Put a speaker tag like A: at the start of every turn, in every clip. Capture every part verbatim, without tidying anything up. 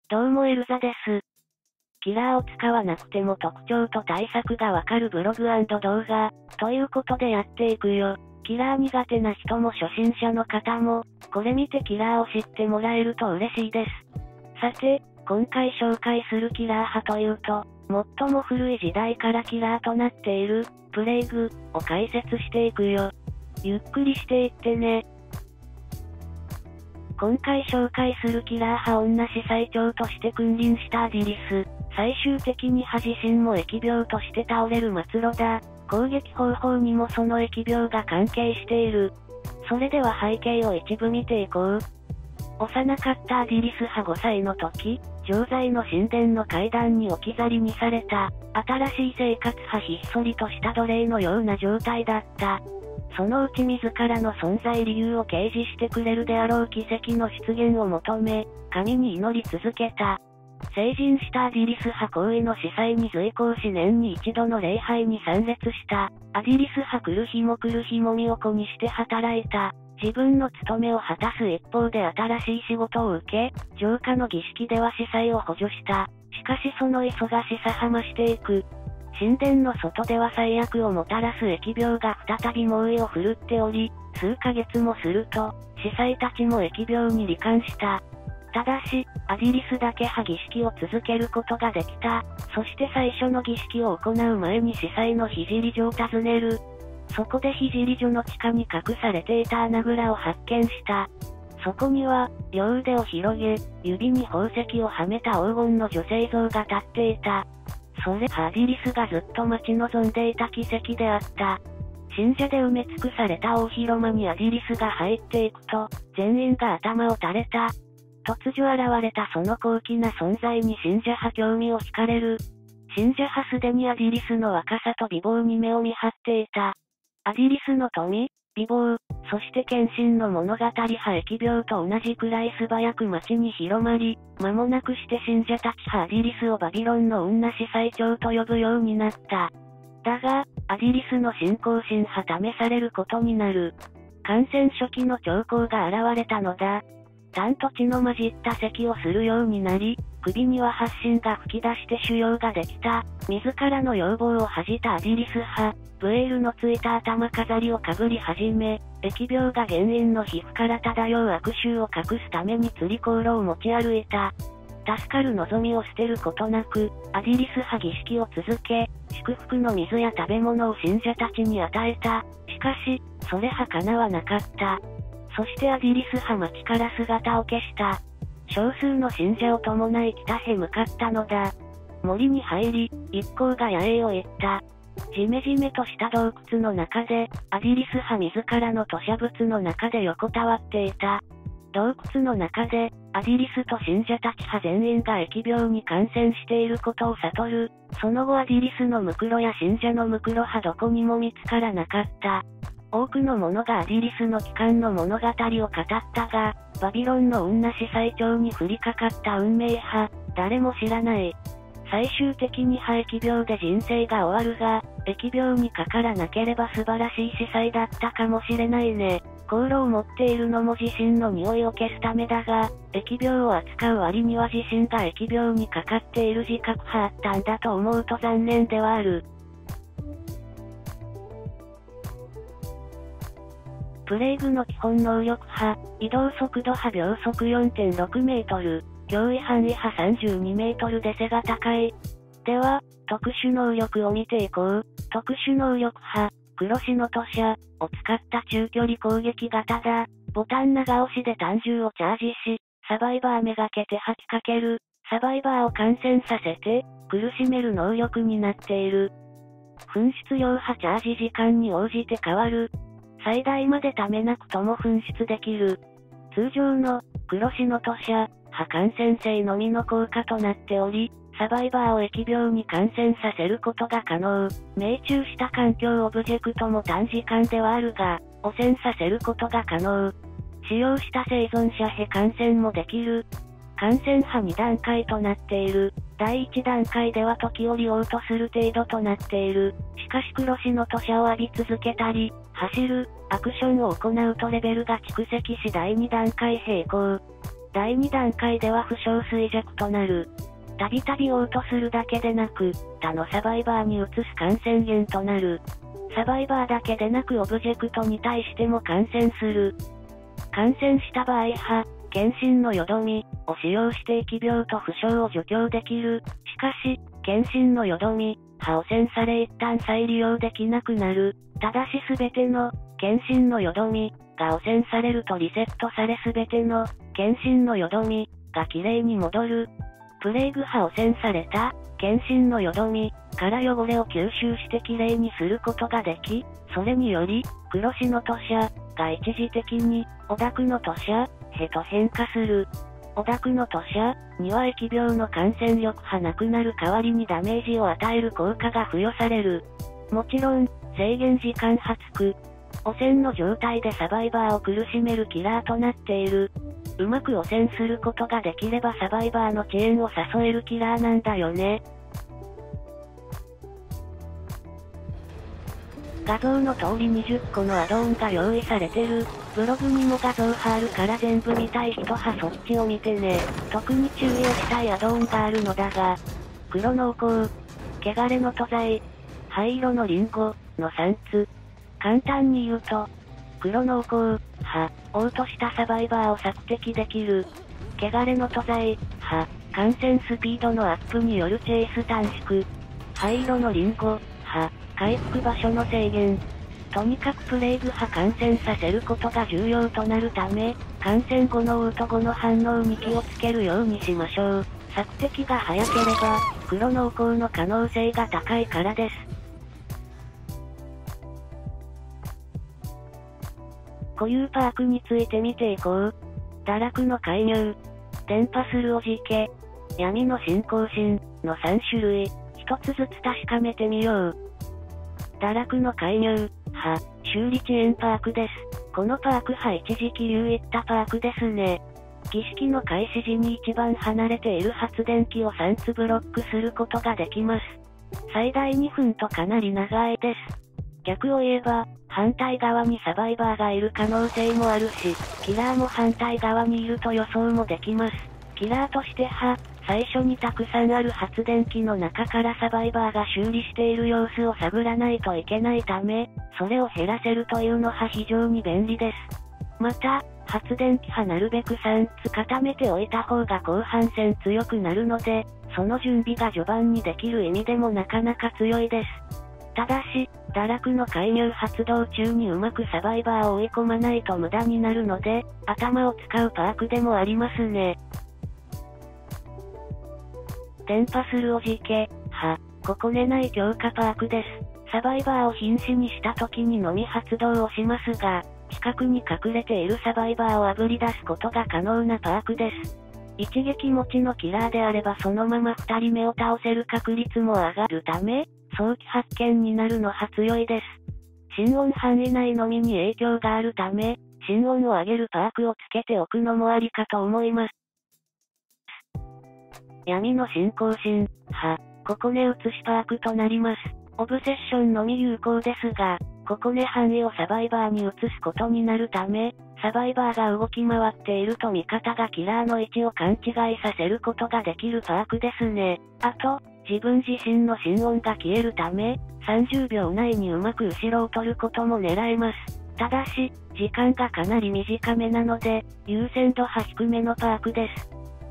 A: どうもエルザです。キラーを使わなくても特徴と対策がわかるブログ&動画、ということでやっていくよ。キラー苦手な人も初心者の方も、これ見てキラーを知ってもらえると嬉しいです。さて、今回紹介するキラー派というと、最も古い時代からキラーとなっている、プレイグ、を解説していくよ。ゆっくりしていってね。今回紹介するキラー派女司祭長として君臨したアディリス。最終的に歯自身も疫病として倒れる末路だ。攻撃方法にもその疫病が関係している。それでは背景を一部見ていこう。幼かったアディリス派ごさいの時、城塞の神殿の階段に置き去りにされた。新しい生活派ひっそりとした奴隷のような状態だった。そのうち自らの存在理由を掲示してくれるであろう奇跡の出現を求め、神に祈り続けた。成人したアディリス派行為の司祭に随行し年に一度の礼拝に参列した。アディリス派来る日も来る日も身を粉にして働いた。自分の務めを果たす一方で新しい仕事を受け、浄化の儀式では司祭を補助した。しかしその忙しさは増していく。神殿の外では最悪をもたらす疫病が再び猛威を振るっており、数ヶ月もすると、司祭たちも疫病に罹患した。ただし、アディリスだけは儀式を続けることができた。そして最初の儀式を行う前に司祭の聖所を訪ねる。そこで聖所の地下に隠されていた穴蔵を発見した。そこには、両腕を広げ、指に宝石をはめた黄金の女性像が立っていた。それはアディリスがずっと待ち望んでいた奇跡であった。信者で埋め尽くされた大広間にアディリスが入っていくと、全員が頭を垂れた。突如現れたその高貴な存在に信者派興味を惹かれる。信者派すでにアディリスの若さと美貌に目を見張っていた。アディリスの富、美貌、そして献身の物語派疫病と同じくらい素早く街に広まり、間もなくして信者たち派アディリスをバビロンの女司祭長と呼ぶようになった。だが、アディリスの信仰心派試されることになる。感染初期の兆候が現れたのだ。痰と血の混じった咳をするようになり、首には発疹が吹き出して腫瘍ができた。自らの要望を恥じたアディリス派、ブエールのついた頭飾りをかぶり始め、疫病が原因の皮膚から漂う悪臭を隠すために釣り香炉を持ち歩いた。助かる望みを捨てることなく、アディリス派儀式を続け、祝福の水や食べ物を信者たちに与えた。しかし、それは叶わなかった。そしてアディリス派町から姿を消した。少数の信者を伴い北へ向かったのだ。森に入り、一行が野営を行った。じめじめとした洞窟の中で、アディリス派自らの吐砂物の中で横たわっていた。洞窟の中で、アディリスと信者たち派全員が疫病に感染していることを悟る。その後アディリスのムクロや信者のムクロ派どこにも見つからなかった。多くの者がアディリスの帰還の物語を語ったが、バビロンの女司祭長に降りかかった運命派、誰も知らない。最終的に肺疫病で人生が終わるが、疫病にかからなければ素晴らしい司祭だったかもしれないね。香炉を持っているのも自身の匂いを消すためだが、疫病を扱う割には自身が疫病にかかっている自覚があったんだと思うと残念ではある。プレイグの基本能力派、移動速度派秒速 よんてんろくメートル、脅威範囲派さんじゅうにメートルで背が高い。では、特殊能力を見ていこう。特殊能力派、黒シノトシャを使った中距離攻撃型だ。ボタン長押しで単銃をチャージし、サバイバーめがけて吐きかける。サバイバーを感染させて、苦しめる能力になっている。噴出量派チャージ時間に応じて変わる。最大までためなくとも噴出できる。通常の、黒シノトシャ、派感染性のみの効果となっており、サバイバーを疫病に感染させることが可能。命中した環境オブジェクトも短時間ではあるが、汚染させることが可能。使用した生存者へ感染もできる。感染派に段階となっている。だいいち段階では時折嘔吐する程度となっている。しかし黒シノトシャを浴び続けたり、走る、アクションを行うとレベルが蓄積しだいに段階並行。 だいに段階では負傷衰弱となる。たびたび嘔吐するだけでなく、他のサバイバーに移す感染源となる。サバイバーだけでなくオブジェクトに対しても感染する。感染した場合は、検診のよどみを使用して疫病と負傷を除去できる。しかし、検診のよどみ、は汚染され一旦再利用できなくなる。ただしすべての、検診のよどみ、が汚染されるとリセットされすべての、検診のよどみ、がきれいに戻る。プレーグは汚染された、検診のよどみ、から汚れを吸収してきれいにすることができ、それにより、黒死の吐射、が一時的に、オダクの吐射、へと変化する。オダクの吐射には疫病の感染力はなくなる代わりにダメージを与える効果が付与される。もちろん、制限時間発区。汚染の状態でサバイバーを苦しめるキラーとなっている。うまく汚染することができればサバイバーの遅延を誘えるキラーなんだよね。画像の通りにじゅっこのアドオンが用意されてる。ブログにも画像貼るから全部見たい人はそっちを見てね。特に注意をしたいアドオンがあるのだが、黒濃厚、汚れの塗剤、灰色のリンゴのさんつ。簡単に言うと、黒濃厚、は、嘔吐したサバイバーを索敵できる。汚れの塗剤、は、感染スピードのアップによるチェイス短縮。灰色のリンゴ、は、回復場所の制限。とにかくプレイグ派感染させることが重要となるため、感染後の嘔吐後の反応に気をつけるようにしましょう。索敵が早ければ、黒濃厚の可能性が高いからです。固有パークについて見ていこう。堕落の介入、伝播するおじけ、闇の信仰心のさん種類、一つずつ確かめてみよう。堕落の介入、は、修理チェーンパークです。このパークは一時期流行ったパークですね。儀式の開始時に一番離れている発電機をさんつブロックすることができます。最大にふんとかなり長いです。逆を言えば、反対側にサバイバーがいる可能性もあるし、キラーも反対側にいると予想もできます。キラーとしては、最初にたくさんある発電機の中からサバイバーが修理している様子を探らないといけないため、それを減らせるというのは非常に便利です。また、発電機はなるべくさんつ固めておいた方が後半戦強くなるので、その準備が序盤にできる意味でもなかなか強いです。ただし、堕落の介入発動中にうまくサバイバーを追い込まないと無駄になるので、頭を使うパークでもありますね。伝播するおじけ、は、ここねない強化パークです。サバイバーを瀕死にした時にのみ発動をしますが、近くに隠れているサバイバーをあぶり出すことが可能なパークです。一撃持ちのキラーであればそのまま二人目を倒せる確率も上がるため、早期発見になるのは強いです。心音範囲内のみに影響があるため、心音を上げるパークをつけておくのもありかと思います。闇の信仰心、は、ここね移しパークとなります。オブセッションのみ有効ですが、ここね範囲をサバイバーに移すことになるため、サバイバーが動き回っていると味方がキラーの位置を勘違いさせることができるパークですね。あと、自分自身の心音が消えるため、さんじゅうびょう内にうまく後ろを取ることも狙えます。ただし、時間がかなり短めなので、優先度は低めのパークです。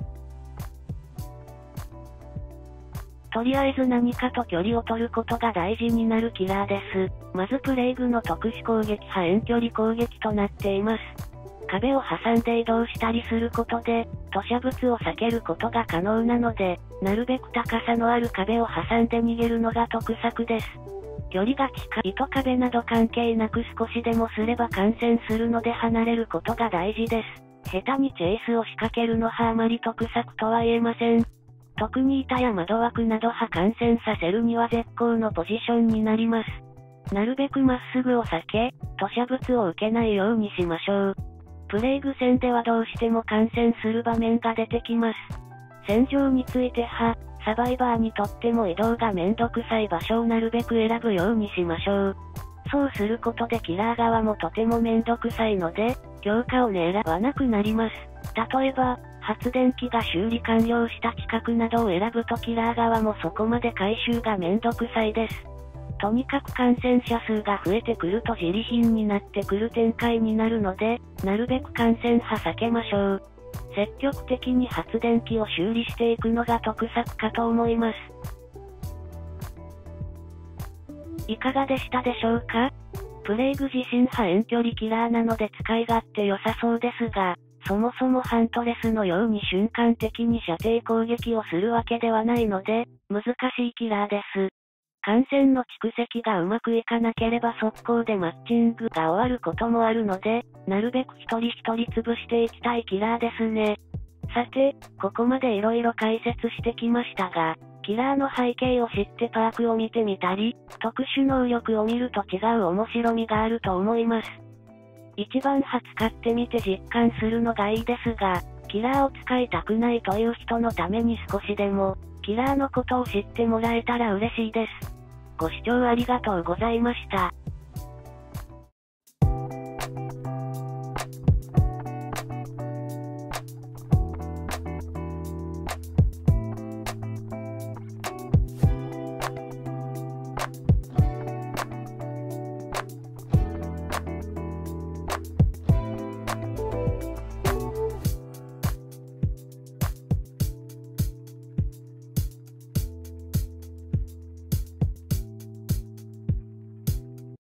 A: とりあえず何かと距離を取ることが大事になるキラーです。まずプレイグの特殊攻撃は遠距離攻撃となっています。壁を挟んで移動したりすることで、吐射物を避けることが可能なので、なるべく高さのある壁を挟んで逃げるのが得策です。距離が近いと壁など関係なく少しでもすれば感染するので離れることが大事です。下手にチェイスを仕掛けるのはあまり得策とは言えません。特に板や窓枠などは感染させるには絶好のポジションになります。なるべくまっすぐを避け、吐射物を受けないようにしましょう。プレイグ戦ではどうしても感染する場面が出てきます。戦場については、サバイバーにとっても移動がめんどくさい場所をなるべく選ぶようにしましょう。そうすることでキラー側もとてもめんどくさいので、強化を狙わなくなります。例えば、 発電機が修理完了した近くなどを選ぶとキラー側もそこまで回収がめんどくさいです。とにかく感染者数が増えてくると自利品になってくる展開になるので、なるべく感染派避けましょう。積極的に発電機を修理していくのが得策かと思います。いかがでしたでしょうか？プレイグ地震波遠距離キラーなので使い勝手良さそうですが、そもそもハントレスのように瞬間的に射程攻撃をするわけではないので、難しいキラーです。感染の蓄積がうまくいかなければ速攻でマッチングが終わることもあるので、なるべく一人一人潰していきたいキラーですね。さて、ここまで色々解説してきましたが、キラーの背景を知ってパークを見てみたり、特殊能力を見ると違う面白みがあると思います。一番派使ってみて実感するのがいいですが、キラーを使いたくないという人のために少しでも、キラーのことを知ってもらえたら嬉しいです。ご視聴ありがとうございました。